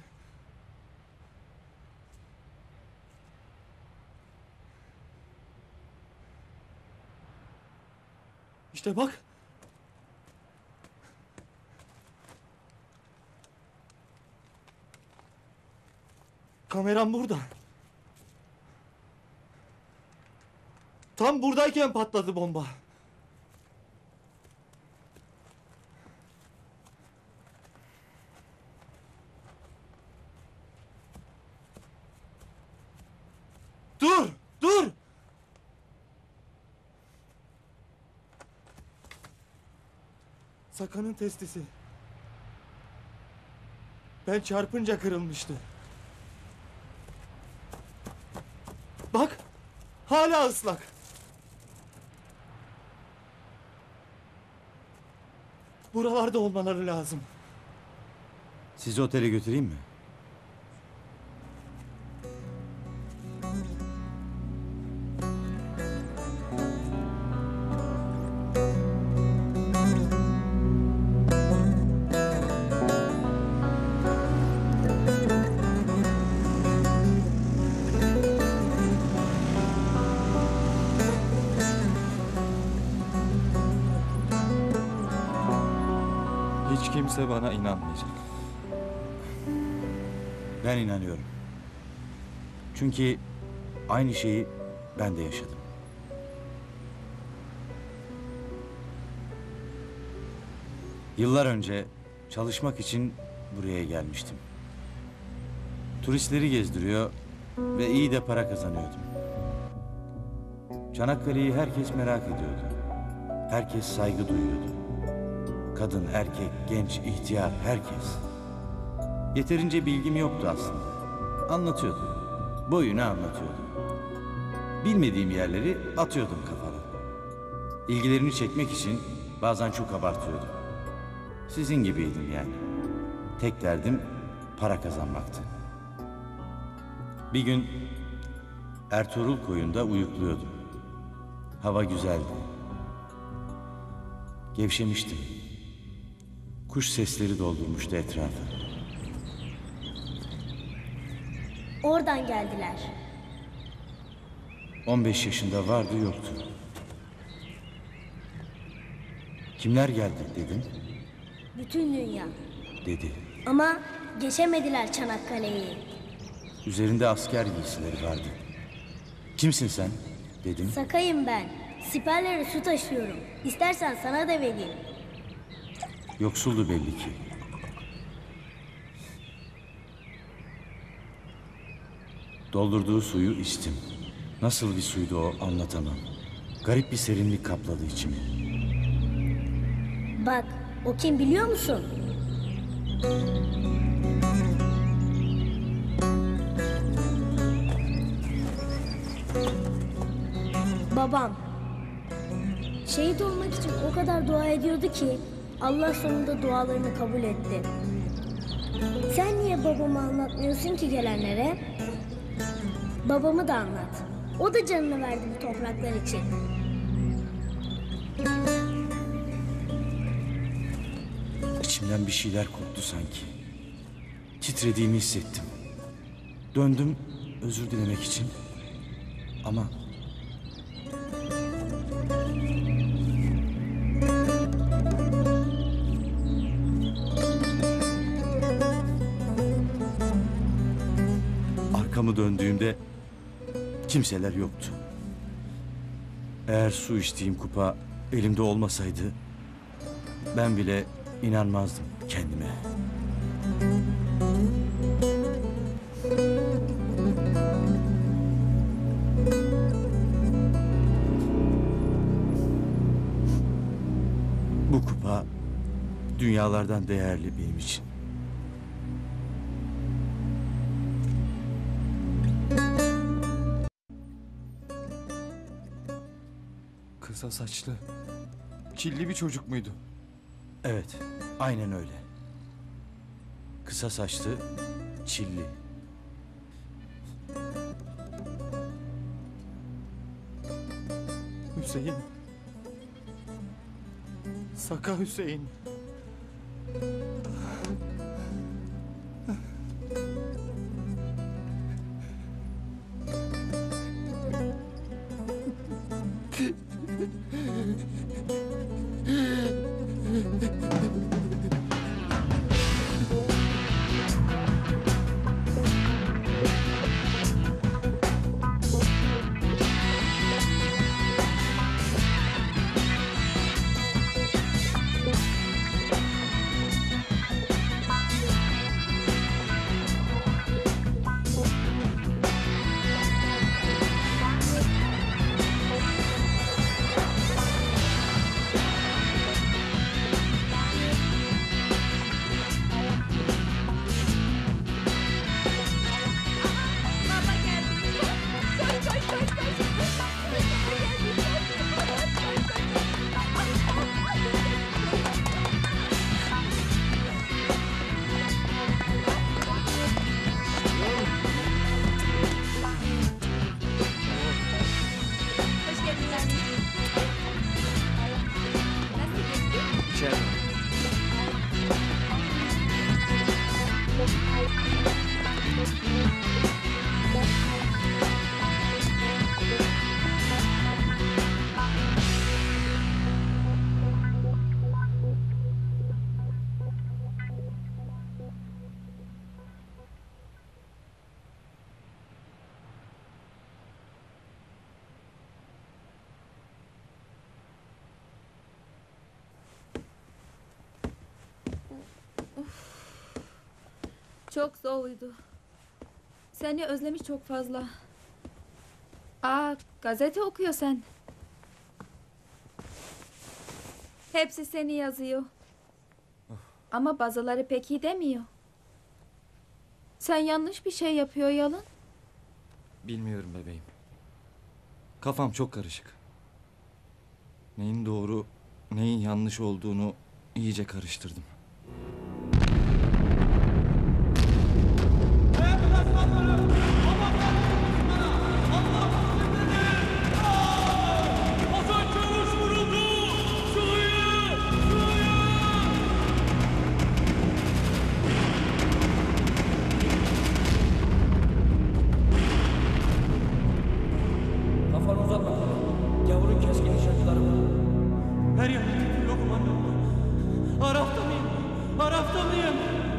İşte bak. Kameram burada. Tam buradayken patladı bomba. Dur, dur. Sakanın testisi. Ben çarpınca kırılmıştı. Bak, hala ıslak. Buralarda olmaları lazım. Sizi otele götüreyim mi? Hiç kimse bana inanmayacak. Ben inanıyorum. Çünkü aynı şeyi ben de yaşadım. Yıllar önce çalışmak için buraya gelmiştim. Turistleri gezdiriyor ve iyi de para kazanıyordum. Çanakkale'yi herkes merak ediyordu. Herkes saygı duyuyordu. Kadın, erkek, genç, ihtiyar, herkes. Yeterince bilgim yoktu aslında. Anlatıyordu. Boyuna anlatıyordu. Bilmediğim yerleri atıyordum kafana. İlgilerini çekmek için bazen çok abartıyordum. Sizin gibiydim yani. Tek derdim para kazanmaktı. Bir gün Ertuğrul koyunda uyukluyordum. Hava güzeldi. Gevşemiştim. Kuş sesleri doldurmuştu etrafı. Oradan geldiler. on beş yaşında vardı yoktu. Kimler geldi dedim, Bütün dünya. dedi. Ama geçemediler Çanakkale'yi. Üzerinde asker giysileri vardı. Kimsin sen, dedim. Sakayım ben. Siperlere su taşıyorum. İstersen sana da vereyim. Yoksuldu belli ki. Doldurduğu suyu içtim. Nasıl bir suydu o anlatamam. Garip bir serinlik kapladı içimi. Bak, o kim biliyor musun? Babam. Şehit olmak için o kadar dua ediyordu ki Allah sonunda dualarını kabul etti. Sen niye babamı anlatmıyorsun ki gelenlere? Babamı da anlat. O da canını verdi bu topraklar için. İçimden bir şeyler koptu sanki. Titrediğimi hissettim. Döndüm özür dilemek için. Ama arkamı döndüğümde kimseler yoktu. Eğer su içtiğim kupa elimde olmasaydı ben bile inanmazdım kendime. Bu kupa dünyalardan değerli benim için. Kısa saçlı, çilli bir çocuk muydu? Evet, aynen öyle. Kısa saçlı, çilli. Hüseyin. Saka Hüseyin. Çok zoruydu. Seni özlemiş çok fazla. Aa, gazete okuyor sen. Hepsi seni yazıyor. Ama bazıları pek iyi demiyor. Sen yanlış bir şey yapıyor Yalın. Bilmiyorum bebeğim. Kafam çok karışık. Neyin doğru, neyin yanlış olduğunu iyice karıştırdım. Kafanı uzatma. Gavurun keskin nişancıları bu. Her yanım yok kumandanım. Arafta mıyım? Arafta mıyım?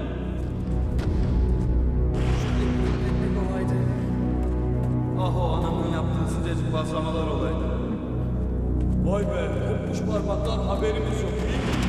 Ah o anamın yaptığı sıcacık bazlamalar olaydı. Vay be, kopmuş parmaklar haberimiz yok.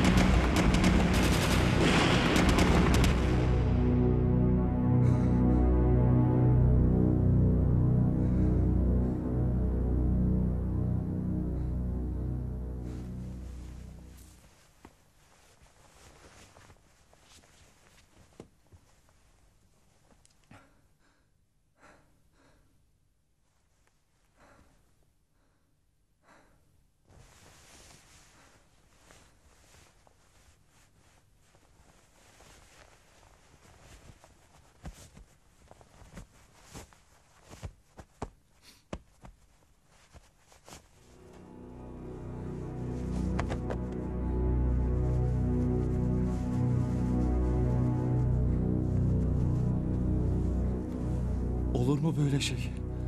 Olur mu böyle şey?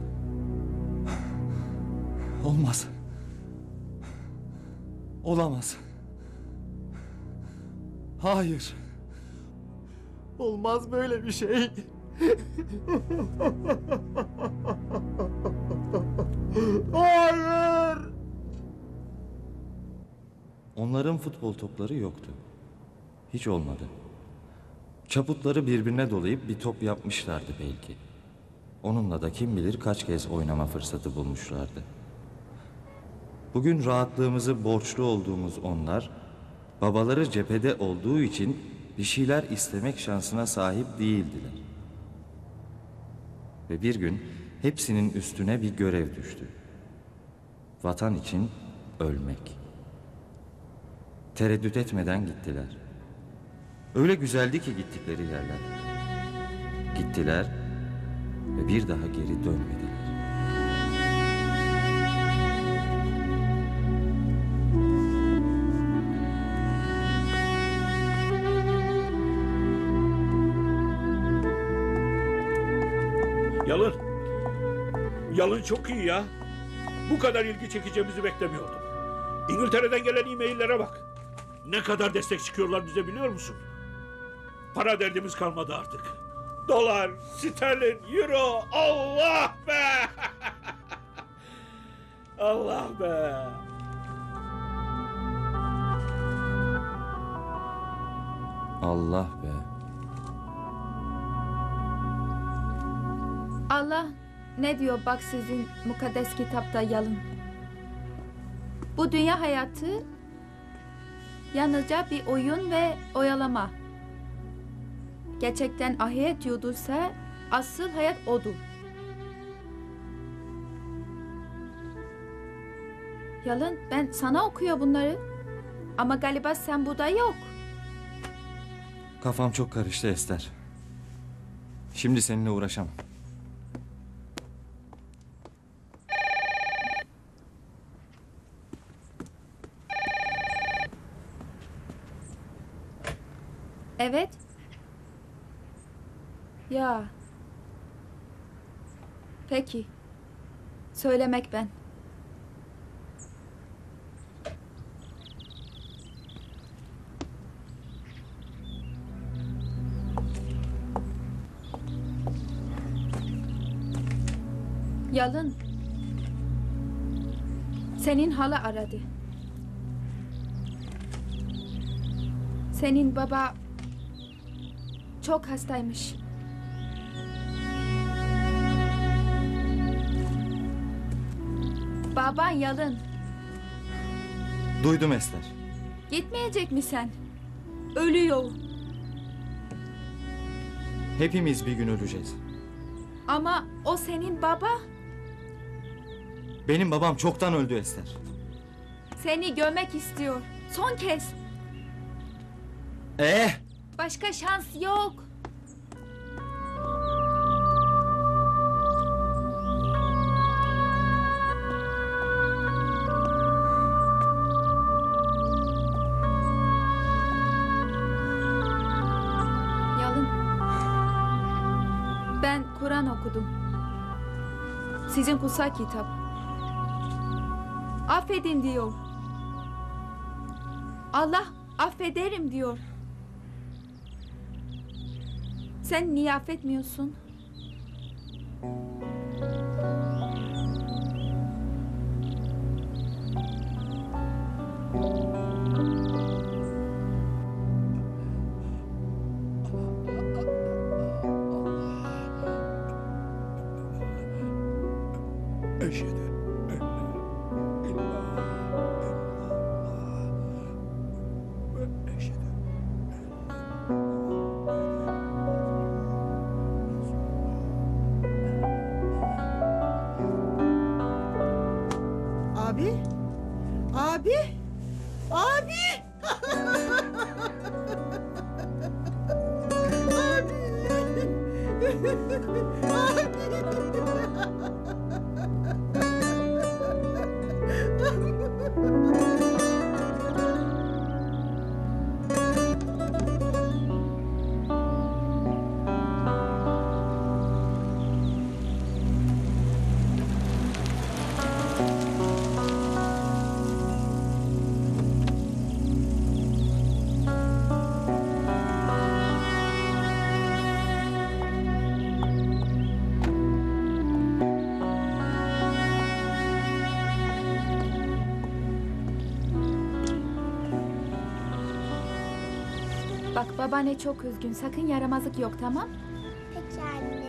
Olmaz. Olamaz. Hayır. Olmaz böyle bir şey. Hayır! Onların futbol topları yoktu. Hiç olmadı. Çaputları birbirine dolayıp bir top yapmışlardı belki. Onunla da kim bilir kaç kez oynama fırsatı bulmuşlardı. Bugün rahatlığımızı borçlu olduğumuz onlar, babaları cephede olduğu için bir şeyler istemek şansına sahip değildiler. Ve bir gün hepsinin üstüne bir görev düştü. Vatan için ölmek. Tereddüt etmeden gittiler. Öyle güzeldi ki gittikleri yerler. Gittiler ve bir daha geri dönmediler. Yalın. Yalın çok iyi ya. Bu kadar ilgi çekeceğimizi beklemiyordum. İngiltere'den gelen e-maillere bak. Ne kadar destek çıkıyorlar bize biliyor musun? Para derdimiz kalmadı artık. Dolar, sterlin, euro, Allah be! Allah be! Allah be. Allah ne diyor bak sizin mukaddes kitapta Yalın. Bu dünya hayatı yalnızca bir oyun ve oyalama. Gerçekten ahiret yurduysa asıl hayat odur. Yalın ben sana okuyor bunları. Ama galiba sen burada yok. Kafam çok karıştı Ester. Şimdi seninle uğraşamam. Evet. Ya. Peki. Söylemek ben. Yalın. Senin hala aradı. Senin baba çok hastaymış. Baban Yalın. Duydum Ester. Gitmeyecek mi sen? Ölüyor. Hepimiz bir gün öleceğiz. Ama o senin baba. Benim babam çoktan öldü Ester. Seni gömek istiyor. Son kez. Ee? Başka şans yok. Yalın. Ben Kur'an okudum. Sizin kutsal kitap. Affedin diyor. Allah affederim diyor. Sen niye affetmiyorsun? Eşhedü. Abi? Abi? Abi? Bak babaanne çok üzgün. Sakın yaramazlık yok, tamam? Peki anneciğim.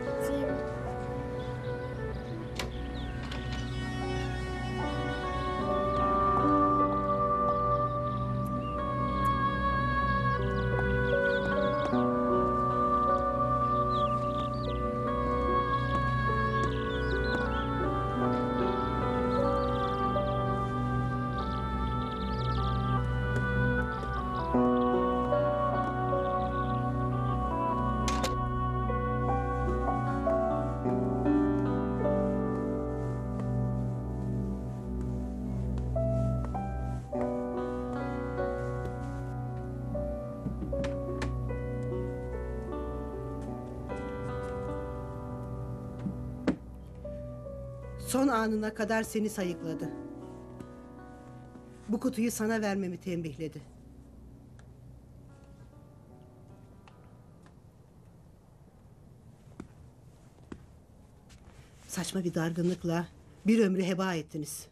Son anına kadar seni sayıkladı. Bu kutuyu sana vermemi tembihledi. Saçma bir dargınlıkla bir ömrü heba ettiniz.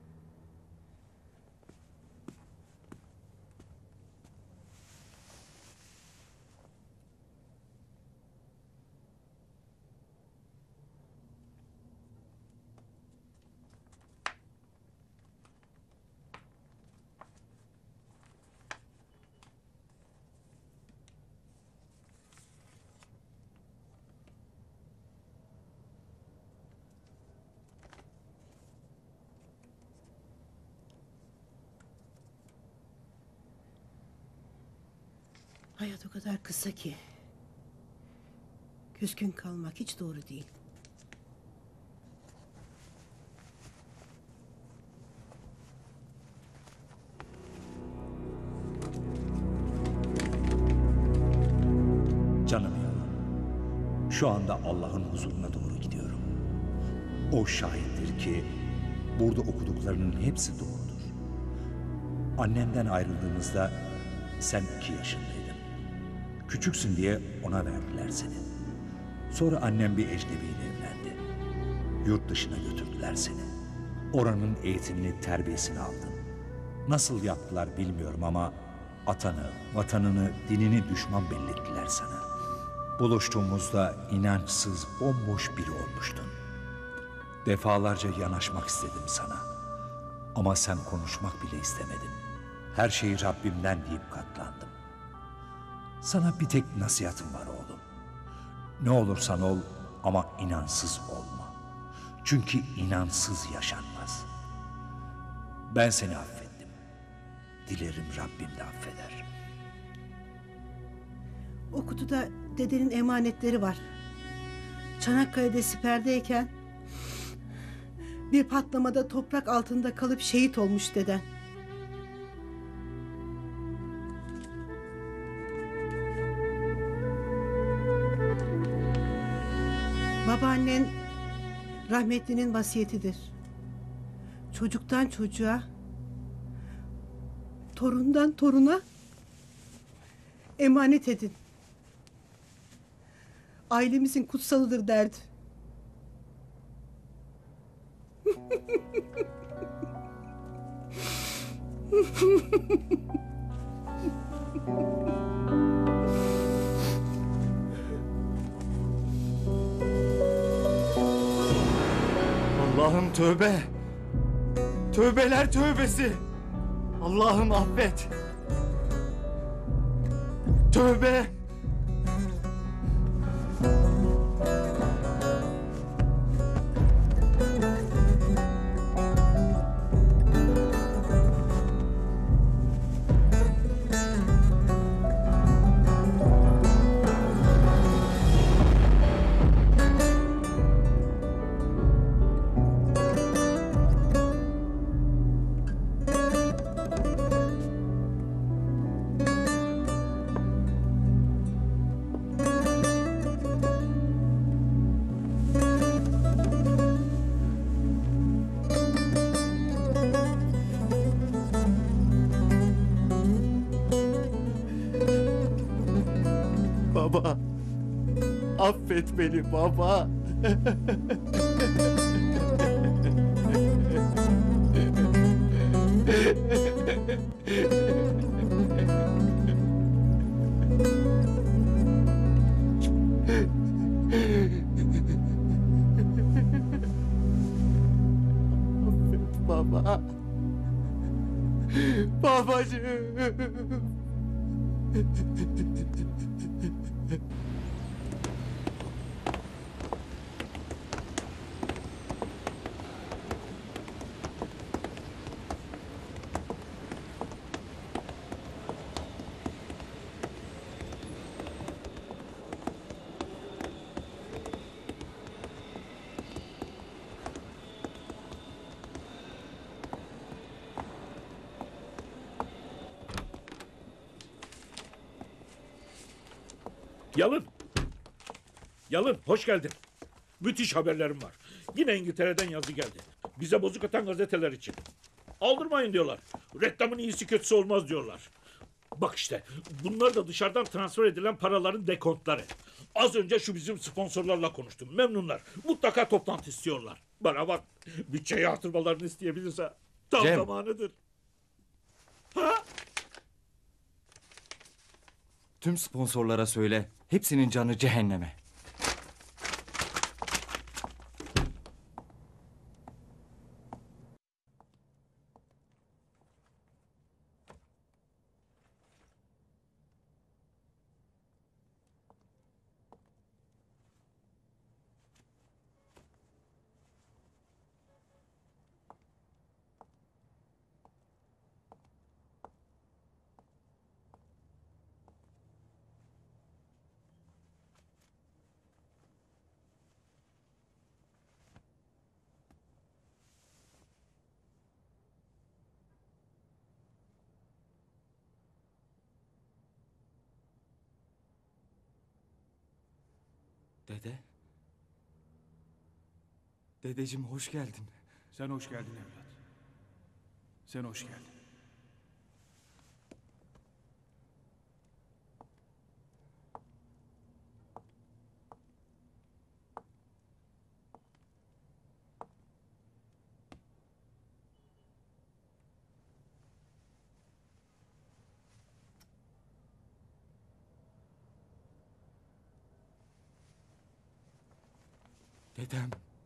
Hayat o kadar kısa ki küskün kalmak hiç doğru değil. Canım yavrum, şu anda Allah'ın huzuruna doğru gidiyorum. O şahittir ki burada okuduklarının hepsi doğrudur. Annemden ayrıldığımızda sen iki yaşındaydın. Küçüksün diye ona verdiler seni. Sonra annem bir ecnebiyle evlendi. Yurt dışına götürdüler seni. Oranın eğitimini, terbiyesini aldın. Nasıl yaptılar bilmiyorum ama atanı, vatanını, dinini düşman belli ettiler sana. Buluştuğumuzda inançsız, bomboş biri olmuştun. Defalarca yanaşmak istedim sana. Ama sen konuşmak bile istemedin. Her şeyi Rabbimden deyip katlandım. Sana bir tek nasihatım var oğlum. Ne olursan ol ama inansız olma. Çünkü inansız yaşanmaz. Ben seni affettim. Dilerim Rabbim de affeder. O kutuda dedenin emanetleri var. Çanakkale'de siperdeyken bir patlamada toprak altında kalıp şehit olmuş deden. Babaannen rahmetlinin vasiyetidir. Çocuktan çocuğa, torundan toruna emanet edin. Ailemizin kutsalıdır derdi. Allah'ım tövbe. Tövbeler tövbesi. Allah'ım affet. Tövbe. Baba, affet beni baba. Affet baba. Babacığım. Yalın. Yalın hoş geldin. Müthiş haberlerim var. Yine İngiltere'den yazı geldi. Bize bozuk atan gazeteler için. Aldırmayın diyorlar. Reklamın iyisi kötüsü olmaz diyorlar. Bak işte bunlar da dışarıdan transfer edilen paraların dekontları. Az önce şu bizim sponsorlarla konuştum. Memnunlar. Mutlaka toplantı istiyorlar. Bana bak bütçeyi artırmalarını isteyebilirse tam Cem. zamanıdır. Ha? Tüm sponsorlara söyle. Hepsinin canı cehenneme. Dede. Dedeciğim hoş geldin. Sen hoş geldin evlat. Sen hoş geldin. Dedem.